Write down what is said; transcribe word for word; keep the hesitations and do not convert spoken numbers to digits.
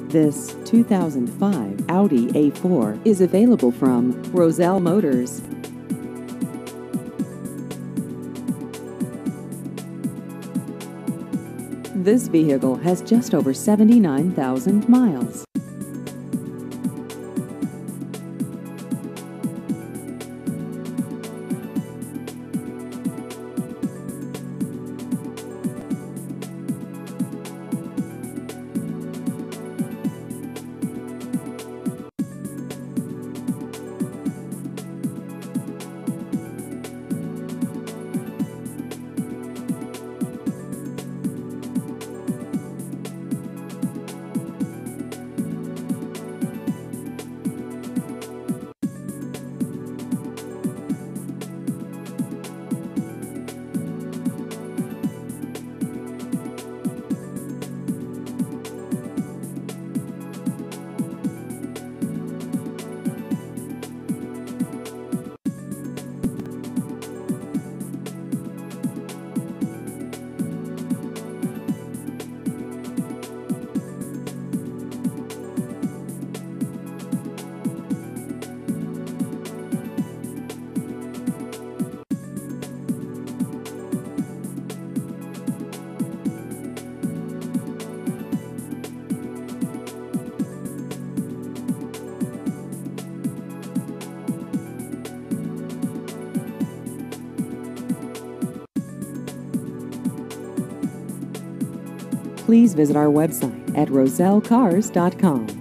This two thousand five Audi A four is available from Roselle Motors. This vehicle has just over seventy-nine thousand miles. Please visit our website at roselle cars dot com.